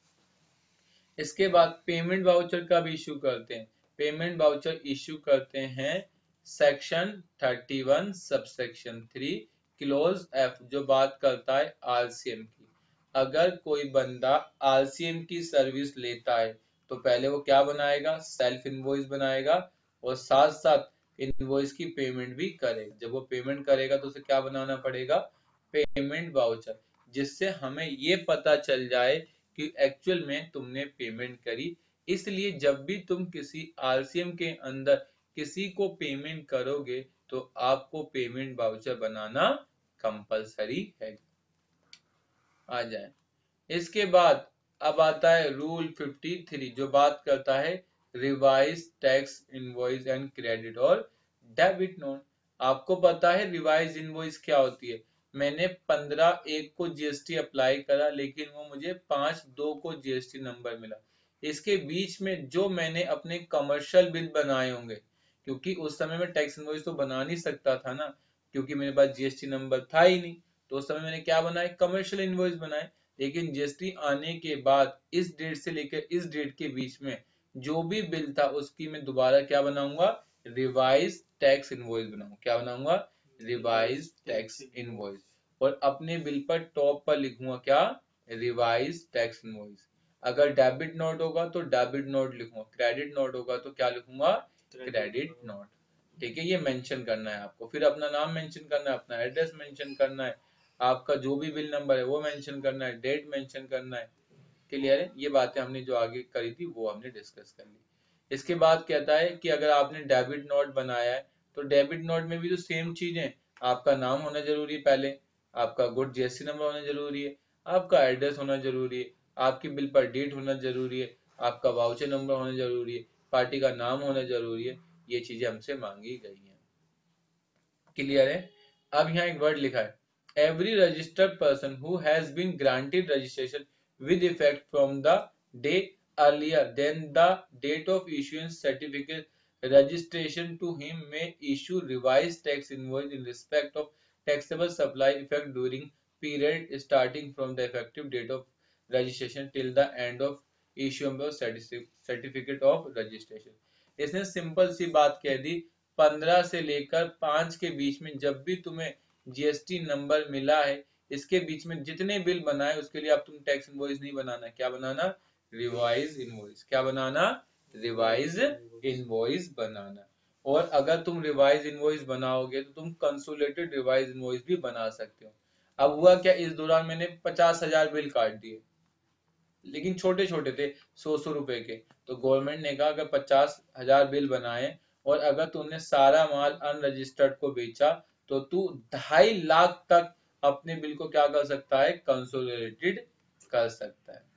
इसके बाद पेमेंट वाउचर का भी इशू करते हैं। पेमेंट वाउचर इशू करते हैं section thirty one subsection three clause F जो बात करता है आरसीएम की। अगर कोई बंदा आरसीएम की सर्विस लेता है तो पहले वो क्या बनाएगा, सेल्फ इनवॉइस बनाएगा, और साथ साथ इनवॉइस की पेमेंट भी करेगा। जब वो पेमेंट करेगा तो उसे क्या बनाना पड़ेगा, पेमेंट वाउचर, जिससे हमें ये पता चल जाए कि एक्चुअल में तुमने पेमेंट करी। इसलिए जब भी तुम किसी आरसीएम के अंदर किसी को पेमेंट करोगे तो आपको पेमेंट वाउचर बनाना कंपलसरी है। आ जाए इसके बाद अब आता है रूल तिरेपन, जो बात करता है revise tax invoice and credit और डेबिट नोट। आपको पता है रिवाइज इनवॉइस क्या होती है। मैंने पंद्रह एक को जीएसटी अप्लाई करा, लेकिन वो मुझे पांच दो को जीएसटी नंबर मिला। इसके बीच में जो मैंने अपने कमर्शियल बिल बनाए होंगे, क्योंकि उस समय में टैक्स इनवॉइस तो बना नहीं सकता था ना, क्योंकि मेरे पास जीएसटी नंबर था ही नहीं, तो उस समय मैंने क्या बनाए, कमर्शियल इनवॉइस बनाए। लेकिन जीएसटी आने के बाद इस डेट से लेकर इस डेट के बीच में जो भी बिल था उसकी मैं दोबारा क्या बनाऊंगा, रिवाइज टैक्स इनवॉइस बनाऊंगा। क्या बनाऊंगा, रिवाइज टैक्स इनवॉइस। और अपने बिल पर टॉप पर लिखूंगा क्या, रिवाइज टैक्स इनवॉइस। अगर डेबिट नोट होगा तो डेबिट नोट लिखूंगा, क्रेडिट नोट होगा तो क्या लिखूंगा, क्रेडिट नोट। ठीक है, ये मेंशन करना है आपको। फिर अपना नाम मेंशन करना है, अपना एड्रेस मेंशन करना है, आपका जो भी बिल नंबर है वो मेंशन करना है, डेट मेंशन करना है। क्लियर है, ये बातें हमने जो आगे करी थी वो हमने डिस्कस कर ली। इसके बाद कहता है कि अगर आपने डेबिट नोट बनाया है तो डेबिट नोट में भी तो सेम चीज है, आपका नाम होना जरूरी है, पहले आपका गुड जीएसटी नंबर होना जरूरी है, आपका एड्रेस होना जरूरी है, आपकी बिल पर डेट होना जरूरी है, आपका वाउचर नंबर होना जरूरी है, पार्टी का नाम होना जरूरी है। ये चीजें हमसे मांगी गई हैं। क्लियर है। अब यहाँ एक वर्ड लिखा है, every registered person who has been granted registration with effect from the day earlier than the date of issuance certificate registration to him may issue revised tax invoice in respect of taxable supply effect during period starting from the effective date of registration till the end of issuance of certificate of registration। इसने simple सी बात कह दी, पंद्रह से लेकर पांच के बीच में जब भी तुम्हें जीएसटी नंबर मिला है, इसके बीच में जितने बिल बनाए उसके लिए अब तुम टैक्स इनवॉइस नहीं बनाना, क्या बनाना, रिवाइज इनवॉइस। क्या बनाना, रिवाइज इनवॉइस बनाना। और अगर तुम रिवाइज इनवॉइस बनाओगे तो तुम कंसोलिडेटेड रिवाइज इनवॉइस भी बना सकते हो। अब हुआ क्या, इस दौरान मैंने पचास हजार बिल काट दिए, लेकिन छोटे छोटे थे, सौ सौ रुपए के। तो गवर्नमेंट ने कहा अगर पचास हजार बिल बनाए और अगर तुमने सारा माल अनरजिस्टर्ड को बेचा तो तू ढाई लाख तक अपने बिल को क्या कर सकता है, कंसोलिडेटेड कर सकता है।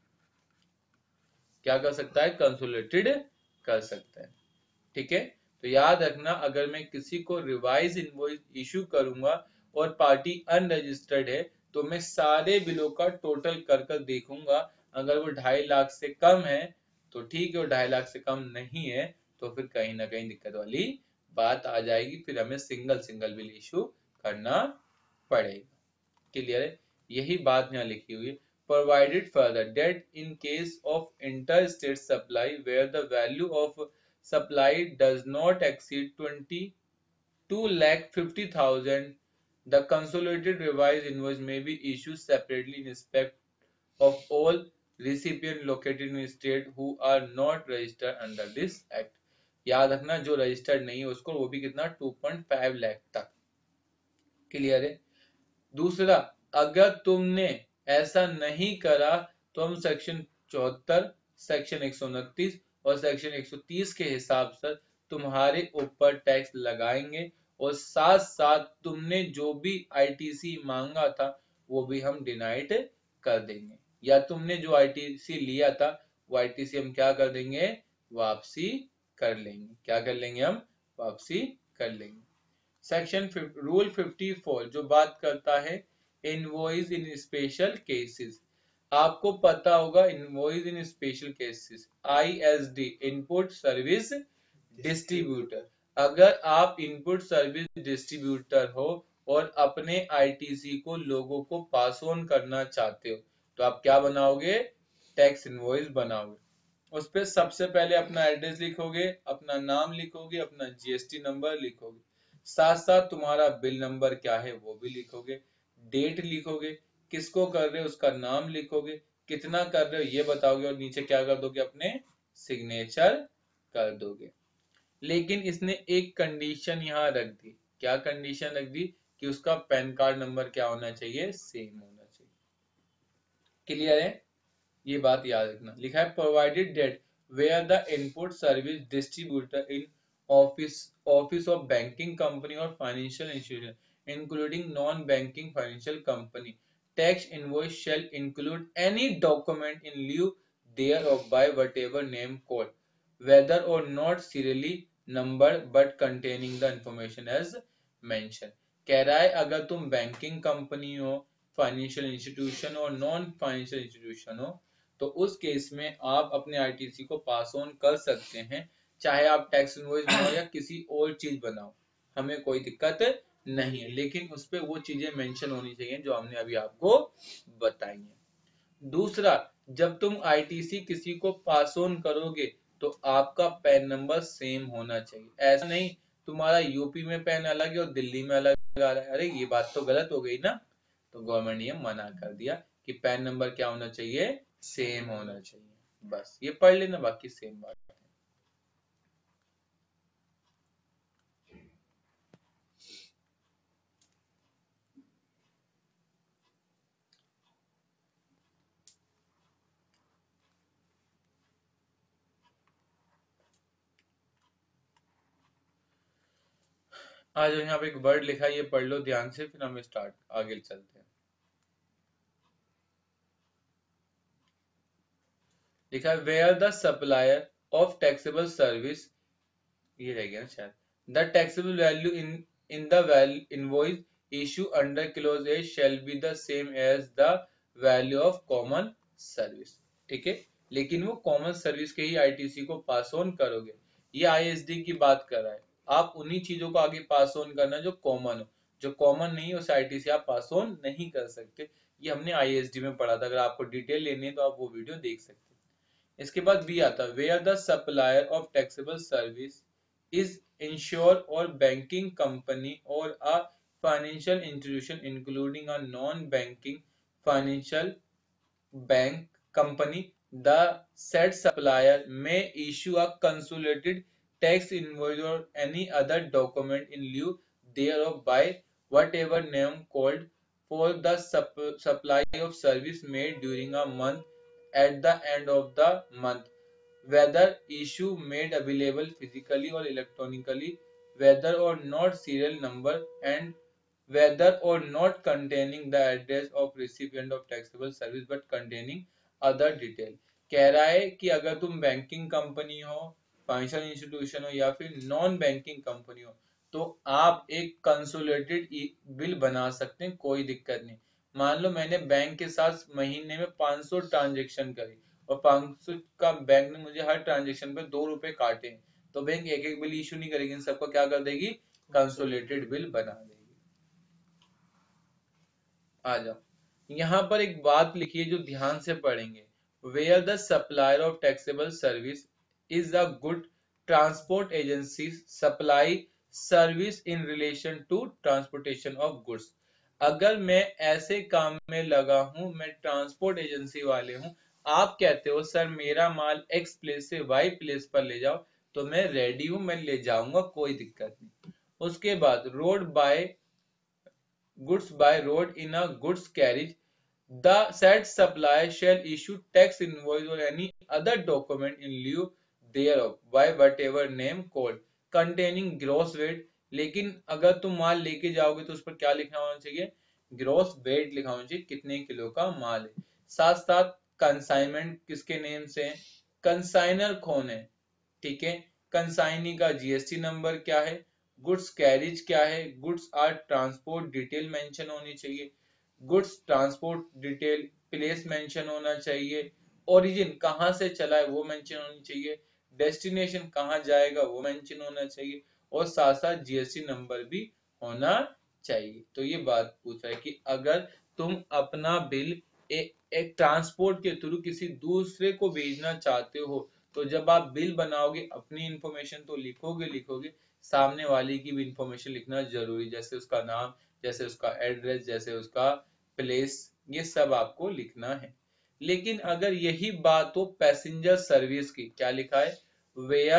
क्या कर सकता है, कंसोलिडेटेड कर सकता है। ठीक है, तो याद रखना, अगर मैं किसी को रिवाइज इनवॉइस इशू करूंगा और पार्टी अनरजिस्टर्ड है तो मैं सारे बिलों का टोटल कर कर देखूंगा। अगर वो ढाई लाख से कम है तो ठीक है, और ढाई लाख से कम नहीं है तो फिर कहीं ना कहीं दिक्कत वाली बात आ जाएगी, फिर हमें सिंगल सिंगल बिल इशू करना पड़ेगा। क्लियर है, यही बात यहाँ लिखी हुई है। Provided further that in case of interstate supply where the value of supply does not exceed twenty-two lakh fifty thousand, the consolidated revised invoice may be issued separately in respect of all recipients located in state who are not registered under this act। याद रखना, जो registered नहीं है उसको, वो भी कितना, two point five lakh तक। क्लियर है। दूसरा, अगर तुमने ऐसा नहीं करा तो हम सेक्शन चौहत्तर, सेक्शन एक सौ उनतीस और सेक्शन एक सौ तीस के हिसाब से तुम्हारे ऊपर टैक्स लगाएंगे, और साथ साथ तुमने जो भी आईटीसी मांगा था वो भी हम डिनाइड कर देंगे, या तुमने जो आईटीसी लिया था वो आईटीसी हम क्या कर देंगे, वापसी कर लेंगे। क्या कर लेंगे, हम वापसी कर लेंगे। सेक्शन रूल चौवन जो बात करता है इनवॉइस इन स्पेशल केसेस। आपको पता होगा invoice in special cases, ISD, input service distributor. अगर आप इनपुट सर्विस डिस्ट्रीब्यूटर हो और अपने आईटीसी को लोगों को पास ऑन करना चाहते हो तो आप क्या बनाओगे, टैक्स इनवॉइस बनाओगे। उस पर सबसे पहले अपना एड्रेस लिखोगे, अपना नाम लिखोगे, अपना जीएसटी नंबर लिखोगे, साथ साथ तुम्हारा बिल नंबर क्या है वो भी लिखोगे, डेट लिखोगे, किसको कर रहे हो उसका नाम लिखोगे, कितना कर रहे हो ये बताओगे, और नीचे क्या कर दोगे, अपने सिग्नेचर कर दोगे। लेकिन इसने एक कंडीशन यहाँ रख दी। क्या कंडीशन रख दी? कि उसका पैन कार्ड नंबर क्या होना चाहिए? सेम होना चाहिए। क्लियर है? ये बात याद रखना। लिखा है provided that where the input service distributor in office office of banking company और financial institution including non banking financial company tax invoice shall include any document in lieu thereof by whatever name code whether or not serially numbered but containing the information as mentioned। कह रहा है अगर तुम banking company हो, financial institution और non financial institution हो, तो उस केस में आप अपने आईटीसी को पास ऑन कर सकते हैं, चाहे आप टैक्स इनवॉइस बनाओ या किसी और चीज बनाओ, हमें कोई दिक्कत नहीं है, लेकिन उस पर वो चीजें मेंशन होनी चाहिए जो हमने अभी आपको बताई है। दूसरा, जब तुम आईटीसी किसी को पास ऑन करोगे तो आपका पैन नंबर सेम होना चाहिए। ऐसा नहीं तुम्हारा यूपी में पैन अलग है और दिल्ली में अलग आ रहा है, अरे ये बात तो गलत हो गई ना। तो गवर्नमेंट ने मना कर दिया कि पैन नंबर क्या होना चाहिए? सेम होना चाहिए। बस ये पढ़ लेना, बाकी सेम बात है। आज यहाँ पे एक वर्ड लिखा है, ये पढ़ लो ध्यान से, फिर हम स्टार्ट आगे चलते हैं। लिखा है where the supplier of taxable service, ये रह गया ना शायद, the taxable value in in the invoice issue under clause A shall be the same as the value of common service. ठीक है, लेकिन वो कॉमन सर्विस के ही आईटीसी को पास ऑन करोगे। ये आईएसडी की बात कर रहा है, आप उन्हीं चीजों को आगे पास ऑन करना जो कॉमन हो, जो कॉमन नहीं है उस आईटीसी आप पास ऑन नहीं कर सकते। ये हमने आईएसडी में पढ़ा था, अगर आपको डिटेल लेनी है तो आप वो वीडियो देख सकते हैं। इसके बाद बी आता है where the supplier of taxable service is insure और बैंकिंग कंपनी और a financial institution including a non banking financial bank company, the said supplier may issue a consolidated tax invoice or any other document in lieu thereof by whatever name called for the sup supply of service made during a month at the end of the month, whether issue made available physically or electronically, whether or not serial number, and whether or not containing the address of recipient of taxable service but containing other detail। कह रहा है कि अगर तुम banking company हो, financial institution हो या फिर नॉन बैंकिंग कंपनी हो, तो आप एक कंसोलिडेटेड बिल बना सकते हैं, कोई दिक्कत नहीं। मान लो मैंने बैंक के साथ महीने में पाँच सौ ट्रांजेक्शन करी और पाँच सौ का बैंक ने मुझे हर ट्रांजेक्शन पे दो रुपए काटे, तो बैंक एक एक बिल इशू नहीं करेगी, इन सबको क्या कर देगी? कंसोलिडेटेड बिल बना देगी। आ जाओ, यहाँ पर एक बात लिखी है जो ध्यान से पढ़ेंगे। Where the supplier of taxable service is a good transport agency supply service in relation to transportation of goods. अगर मैं ऐसे काम में लगा हूं, मैं ट्रांसपोर्ट एजेंसी वाले हूं, आप कहते हो सर मेरा माल एक्स प्लेस से वाई प्लेस पर ले जाओ, तो मैं रेडी हूं, मैं ले जाऊंगा, कोई दिक्कत नहीं। उसके बाद road by goods by road in a goods carriage, the said supplier shall issue tax invoice or any other document in lieu thereof by whatever name called containing gross weight। लेकिन अगर तुम माल लेके जाओगे तो उस पर क्या लिखना होना चाहिए? ग्रोस वेट लिखा होना चाहिए, कितने किलो का माल है। साथ साथ कंसाइनमेंट किसके नेम से है? कंसाइनर कौन है? ठीक है, कंसाइनी का जीएसटी नंबर क्या है, गुड्स कैरिज क्या है, goods are transport detail mention होनी चाहिए, goods transport detail place mention होना चाहिए, ओरिजिन कहां से चला है वो मेंशन होनी चाहिए, डेस्टिनेशन कहां जाएगा वो मेंशन होना चाहिए, और साथ साथ जीएसटी नंबर भी होना चाहिए। तो ये बात पूछा है कि अगर तुम अपना बिल ए, एक ट्रांसपोर्ट के थ्रू किसी दूसरे को भेजना चाहते हो, तो जब आप बिल बनाओगे अपनी इंफॉर्मेशन तो लिखोगे लिखोगे सामने वाले की भी इंफॉर्मेशन लिखना जरूरी, जैसे उसका नाम, जैसे उसका एड्रेस, जैसे उसका प्लेस, ये सब आपको लिखना है। लेकिन अगर यही बात हो पैसेंजर सर्विस की, क्या लिखा है? Where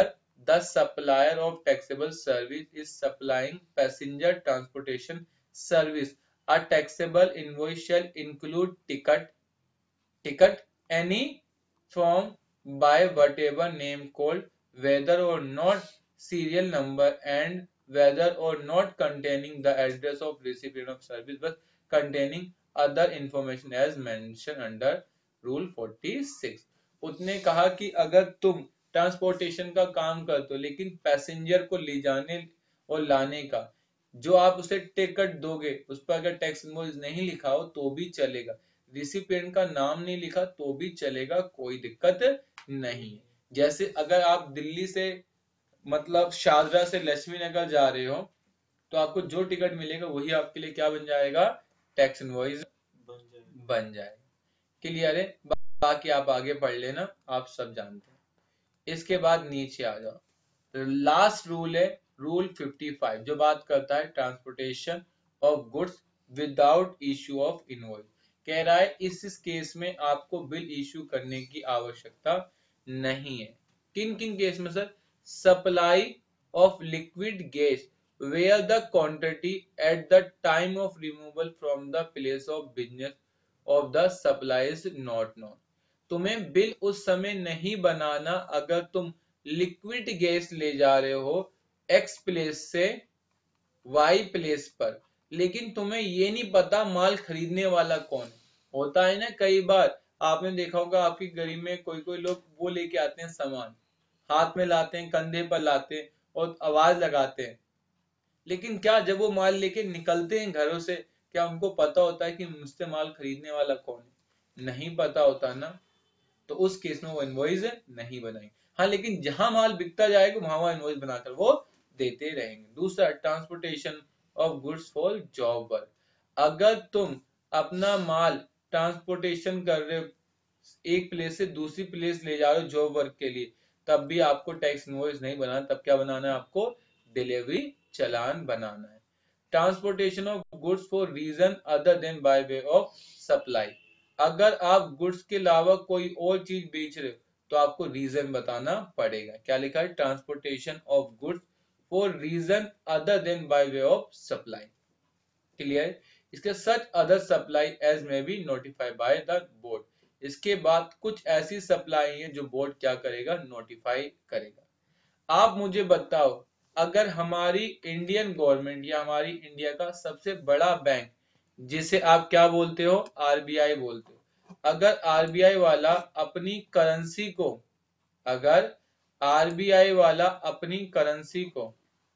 the supplier of taxable service is supplying passenger transportation service. A taxable invoice shall include ticket, ticket, any form by whatever name called, whether or not serial number, and whether or not containing the address of recipient of service, but containing other information as mentioned under rule छियालीस। उसने कहा कि अगर तुम transportation का काम करते हो लेकिन पैसेंजर को ले जाने और लाने का जो आप उसे टिकट दोगे उस पर अगर टैक्स इनवॉइस नहीं लिखा हो तो भी चलेगा, रिसिपिएंट का नाम नहीं लिखा तो भी चलेगा, कोई दिक्कत नहीं है। जैसे अगर आप दिल्ली से मतलब शारजा से लक्ष्मी नगर जा रहे हो तो आपको जो टिकट मिलेगा वही आपके लिए क्या बन जाएगा, टैक्स इनवॉइस बन जाएगा बन जाएगा क्लियर है। बाकी आप आगे पढ़ लेना, आप सब जानते हैं। इसके बाद नीचे आ जाओ, लास्ट रूल है रूल पचपन जो बात करता है transportation of goods without issue of invoice. कह रहा है इस, इस केस में आपको बिल इश्यू करने की आवश्यकता नहीं है। किन किन केस में sir? Supply of liquid gas where the quantity at the time of removal from the place of business of the supply is not known। तुम्हें बिल उस समय नहीं बनाना अगर तुम लिक्विड गैस ले जा रहे हो एक्स प्लेस से वाई प्लेस पर, लेकिन तुम्हें ये नहीं पता माल खरीदने वाला कौन है। होता है ना कई बार, आपने देखा होगा आपकी गली में कोई कोई लोग वो लेके आते हैं सामान, हाथ में लाते हैं, कंधे पर लाते हैं और आवाज लगाते हैं, लेकिन क्या जब वो माल लेके निकलते हैं घरों से क्या उनको पता होता है कि मुझसे माल खरीदने वाला कौन है? नहीं पता होता ना, तो उस केस में वो इनवॉइस नहीं बनाएंगे। हाँ, लेकिन जहां माल बिकता जाएगा वहां वहां इनवॉइस बनाकर वो देते रहेंगे। दूसरा, transportation of goods for job work. अगर तुम अपना माल ट्रांसपोर्टेशन कर रहे हो एक प्लेस से दूसरी प्लेस ले जा रहे हो जॉब वर्क के लिए, तब भी आपको टैक्स इनवॉइस नहीं बनाना। तब क्या बनाना है आपको? डिलीवरी चलान बनाना है। Transportation of goods for reason other than by way of supply. अगर आप गुड्स के अलावा कोई और चीज बेच रहे हो तो आपको रीजन बताना पड़ेगा। क्या लिखा है? Transportation of goods for reason other than by way of supply. Clear? इसके such other supply as may be notified by the board. इसके बाद कुछ ऐसी सप्लाई है जो बोर्ड क्या करेगा? नोटिफाई करेगा। आप मुझे बताओ, अगर हमारी इंडियन गवर्नमेंट या हमारी इंडिया का सबसे बड़ा बैंक जिसे आप क्या बोलते हो? आरबीआई बोलते हो। अगर आरबीआई वाला अपनी करेंसी को अगर आरबीआई वाला अपनी करेंसी को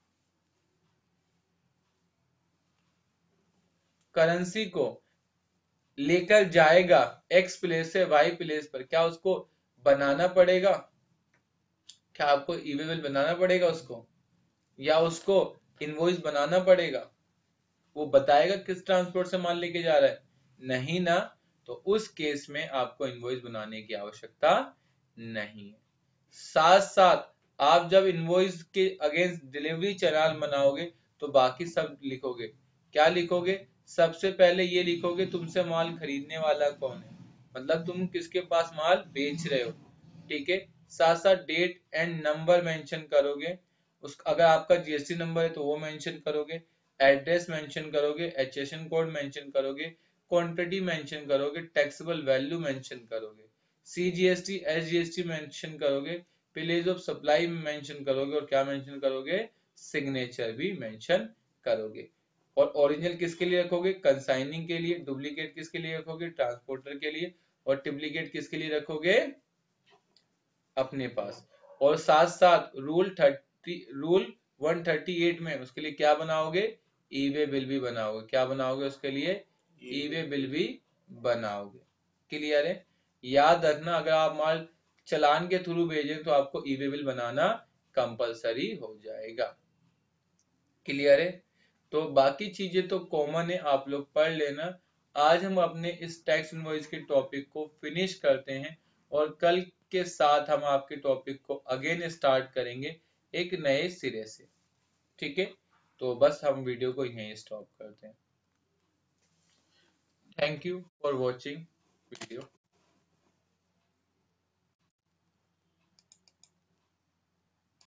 करेंसी को लेकर जाएगा एक्स प्लेस से वाई प्लेस पर, क्या उसको बनाना पड़ेगा? क्या आपको ई-वे बिल बनाना पड़ेगा उसको, या उसको इनवॉइस बनाना पड़ेगा? वो बताएगा किस ट्रांसपोर्ट से माल लेके जा रहा है? नहीं ना। तो उस केस में आपको इनवॉइस बनाने की आवश्यकता नहीं है। साथ साथ आप जब इनवॉइस के अगेंस्ट डिलीवरी चालान बनाओगे तो बाकी सब लिखोगे। क्या लिखोगे? सबसे पहले ये लिखोगे तुमसे माल खरीदने वाला कौन है, मतलब तुम किसके पास माल बेच रहे हो, ठीक है। साथ साथ डेट एंड नंबर मेंशन करोगे। उस अगर आपका जीएसटी नंबर है तो वो मेंशन करोगे, एड्रेस मेंशन करोगे, एचएसएन कोड मेंशन करोगे, क्वांटिटी मेंशन करोगे, टैक्सेबल वैल्यू मेंशन करोगे, सीजीएसटी एसजीएसटी मेंशन करोगे, प्लेस ऑफ सप्लाई मेंशन करोगे और क्या मेंशन करोगे? सिग्नेचर भी मेंशन करोगे। और ओरिजिनल किसके लिए रखोगे? कंसाइनिंग के लिए। डुप्लीकेट किसके लिए रखोगे? ट्रांसपोर्टर के लिए। और ट्रिप्लीकेट किसके लिए रखोगे? अपने पास। और साथ साथ rule thirty rule one thirty eight में उसके लिए क्या बनाओगे? ई-वे बिल भी बनाओगे। क्या बनाओगे उसके लिए? ई-वे बिल भी बनाओगे। क्लियर है? याद रखना, अगर आप माल चालान के थ्रू भेजे तो आपको ई-वे बिल बनाना कंपलसरी हो जाएगा। क्लियर है? तो बाकी चीजें तो कॉमन है, आप लोग पढ़ लेना। आज हम अपने इस टैक्स इनवॉइस के टॉपिक को फिनिश करते हैं और कल के साथ हम आपके टॉपिक को अगेन स्टार्ट करेंगे एक नए सिरे से। ठीक है, तो बस हम वीडियो को यहीं स्टॉप करते हैं। Thank you for watching video.